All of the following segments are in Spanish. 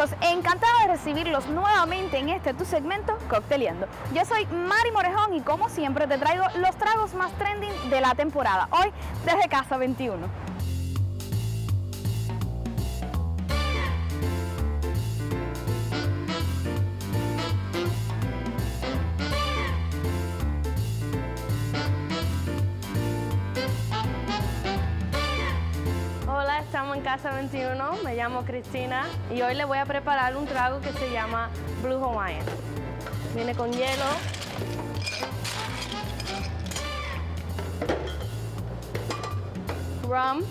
amigos, encantada de recibirlos nuevamente en este tu segmento Cocteleando. Yo soy Mari Morejón y como siempre te traigo los tragos más trending de la temporada, hoy desde Casa 21. Estamos en Casa 21, me llamo Cristina y hoy les voy a preparar un trago que se llama Blue Hawaiian. Viene con hielo, rum,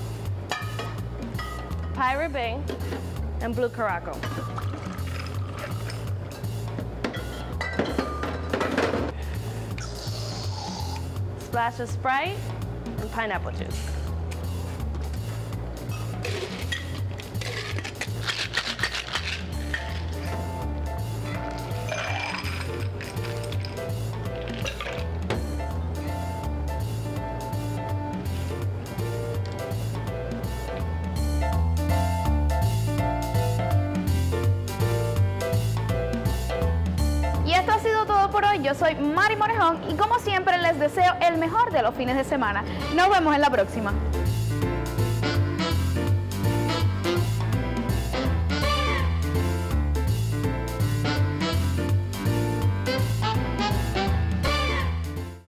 Pirate Bay, and Blue Caraco. Splash of Sprite and pineapple juice. Y esto ha sido todo por hoy. Yo soy Mari Morejón y como siempre les deseo el mejor de los fines de semana. Nos vemos en la próxima.